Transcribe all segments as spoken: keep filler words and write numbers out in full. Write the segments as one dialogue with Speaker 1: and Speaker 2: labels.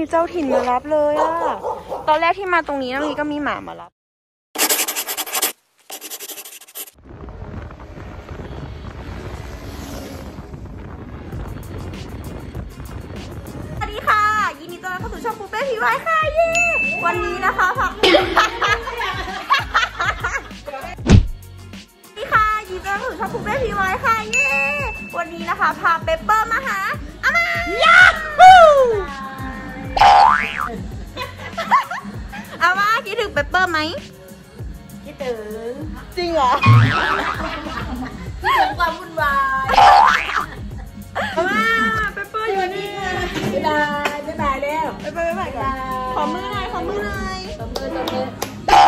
Speaker 1: เจ้าถิ่นมารับเลยอะตอนแรกที่มาตรงนี้น้องลีก็มีหมามารับสวัสดีค่ะยินดีต้อนรับเข้าสู่ช่องปูเป้พีวายค่ะเย้วันนี้นะคะค่ะสวัสดีค่ะยินดีต้อนรับเข้าสู่ช่องปูเป้พีวายค่ะเย้วันนี้นะคะพาเปเปอร์มาหาอาม่ายาฮูอาม่าคิดถึงเปเปอร์ไหมคิดถึงจริงเหรอคิดถึงความวุ่นวายอาม่าเปเปอร์อยู่นี่บ๊ายบายบ๊ายบายแล้วเปเปอร์บ๊ายบายก่อนขอมือหน่อยขอมือหน่อยตบมือตบมือ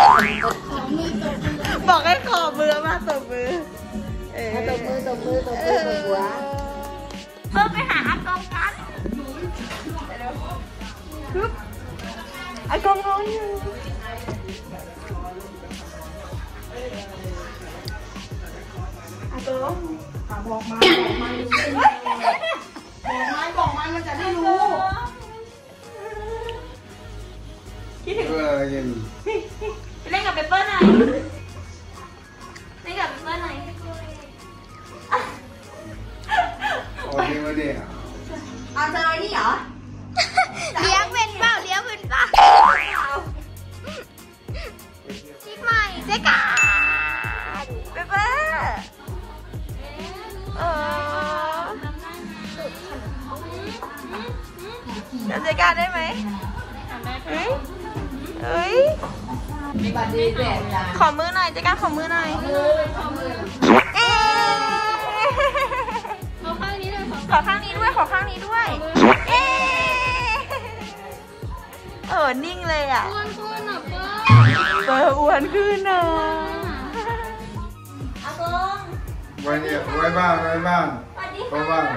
Speaker 1: บอกให้ขอมือมาตบมือตบมือตบมือตบมือตบหัวเพิ่มไปหาอากงกันปึ๊บอากงนอนอยู่อากงบอกมาบอกมาบอกมาบอกมามันจะได้รู้คิดถึงเล่นกับเปเปอร์หน่อยเล่นกับเปเปอร์หน่อย
Speaker 2: โอ้ยมาดิ
Speaker 1: เอาเจอไอ้นี่เหรอเลี้ยงเป็นเปล่าเลี้ยงเป็นเปล่าชิคใหม่เจ๊กันเปเปอร์เออจำเจ๊กันได้ไหมเฮ้ยเฮ้ยขอมือหน่อยเจ๊กันขอมือหน่อยเอ๊ขอข้างนี้ด้วยขอข้างนี้ด้วยเอ๊เออนิ่งเลยอ่ะอ้วนขึ้นอ่ะเปอร์อ้วนขึ้นอ่ะอากง
Speaker 2: ไว้เนี่ยไว้บ้านไว้บ้านไว้บ้าน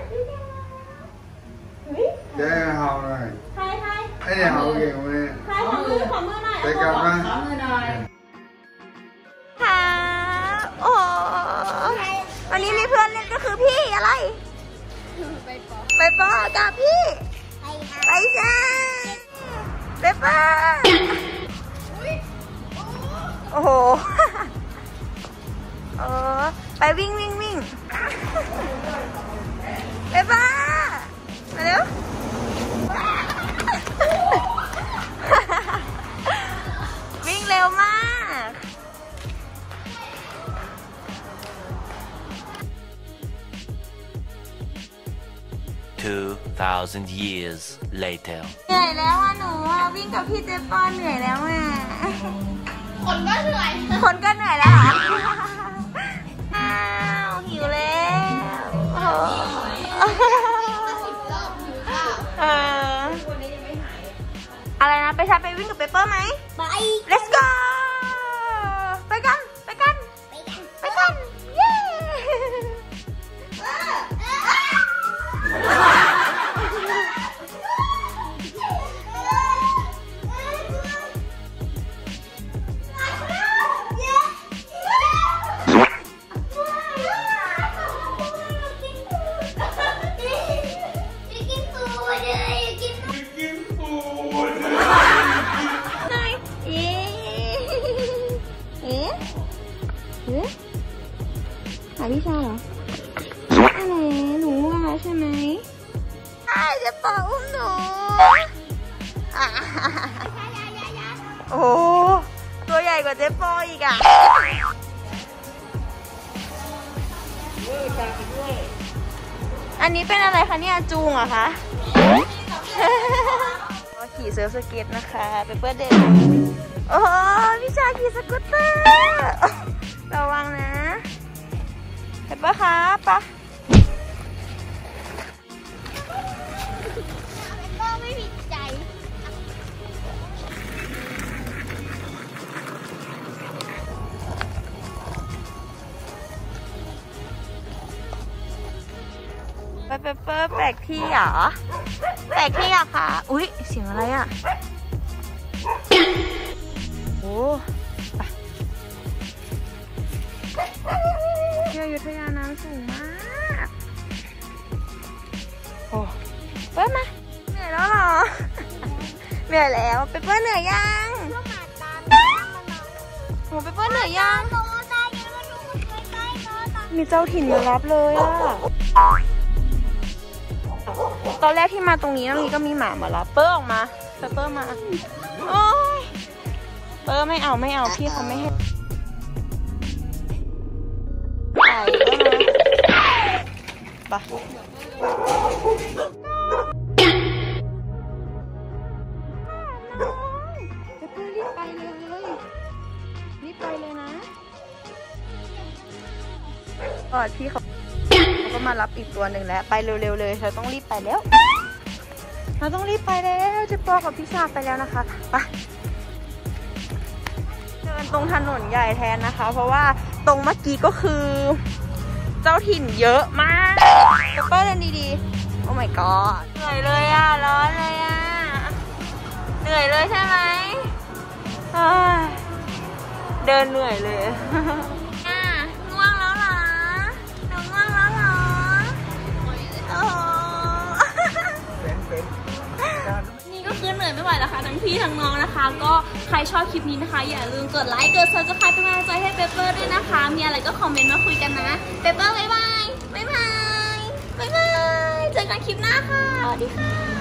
Speaker 2: เดี๋ยวเห่าหน่อย
Speaker 1: ใครใคร
Speaker 2: ไอ้เนี่ยเห่าเก่งเลย
Speaker 1: ใครขอมือขอมือหน่อย
Speaker 2: ไปกันไหม
Speaker 1: ขอมือหน่อยค่ะโอ้วันนี้มีเพื่อนเล่นก็คือพี่อะไรไปปอกับพี่ไปจ้าไปปอโอ้โหเออไปวิ่งวิ่งวิ่งไปปอมาเร็ววิ่งเร็วมาก
Speaker 3: two thousand years later
Speaker 1: เหนื่อยแล้วอ่ะหนูอ่ะวิ่งกับพี่เจปอนเหนื่อยแล้วอ่ะคนก็เหนื่อยคนก็เหนื่อยแล้วเหรออ้าวหิวแล้วเอออะไรนะไปชาไปวิ่งกับเปเปอร์ไหมไป let's go ไปกันไปกันไปกันเย้หาพี่ชาเหรออะไรหนูว่าใช่ไหมใช่จะปออุ้มหนูโอ้ตัวใหญ่กว่าเจ๊ปออีกอ่ะอันนี้เป็นอะไรคะเนี่ยจูงเหรอคะขี่เซิร์ฟสเก็ตนะคะไปเปิดเด็กโอ้พี่ชาขี่สกูตเตอร์ระวังนะเห็นปะคะปะก็ไม่ผิดใจไปเปเปอร์แปลกที่เหรอแปลกที่อะค่ะอุ๊ยเสียงอะไรอะโอ้ที่อยุธยาน้ำสูงมากโอ้เปิดมาเหนื่อยแล้วเหรอเหนื่อยแล้วเปเปอร์เหนื่อยยังโหเปเปอร์เหนื่อยยังมีเจ้าถิ่นมารับเลยอะตอนแรกที่มาตรงนี้ตรงนี้ก็มีหมามารับเปอร์ออกมาเปเปอร์มาโอ้ยเปอร์ไม่เอาไม่เอาพี่เขาไม่ให้ไปไปรีบไปเลยรีบไปเลยนะก่อนพี่เขาเขาก็มารับอีกตัวหนึ่งแล้วไปเร็วๆเลยเราต้องรีบไปแล้วเราต้องรีบไปแล้วเจ๊ปอกับพี่ชาไปแล้วนะคะไปเดินตรงถนนใหญ่แทนนะคะเพราะว่าตรงเมื่อกี้ก็คือเจ้าถิ่นเยอะมากเจ๊ปอเดินดีๆโอ้ my god เหนื่อยเลยอ่ะร้อนเลยอ่ะเหนื่อยเลยใช่ไหมเดินเหนื่อยเลยง่วงแล้วเหรอหนูง่วงแล้วเหรอโอ้นี่ก็คือเหนื่อยไม่ไหวแล้วค่ะทั้งพี่ทั้งน้องนะคะก็ใครชอบคลิปนี้นะคะอย่าลืมกดไลค์กดซับสไครป์เป็นกำลังใจให้เปเปอร์ด้วยนะคะมีอะไรก็คอมเมนต์มาคุยกันนะเปเปอร์บ๊ายบายบ๊ายบายบ๊ายบายเจอกันคลิปหน้าค่ะสวัสดีค่ะ